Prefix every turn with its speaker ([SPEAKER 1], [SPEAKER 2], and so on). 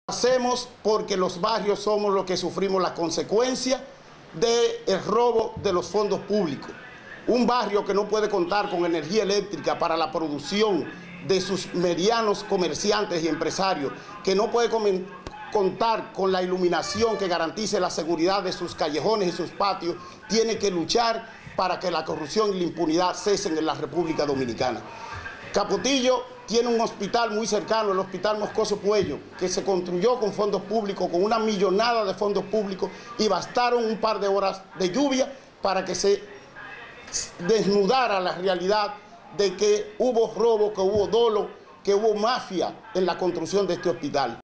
[SPEAKER 1] Hacemos porque los barrios somos los que sufrimos la consecuencia del robo de los fondos públicos. Un barrio que no puede contar con energía eléctrica para la producción de sus medianos comerciantes y empresarios, que no puede contar con la iluminación que garantice la seguridad de sus callejones y sus patios, tiene que luchar para que la corrupción y la impunidad cesen en la República Dominicana. Capotillo tiene un hospital muy cercano, el Hospital Moscoso Puello, que se construyó con fondos públicos, con una millonada de fondos públicos, y bastaron un par de horas de lluvia para que se desnudara la realidad de que hubo robo, que hubo dolo, que hubo mafia en la construcción de este hospital.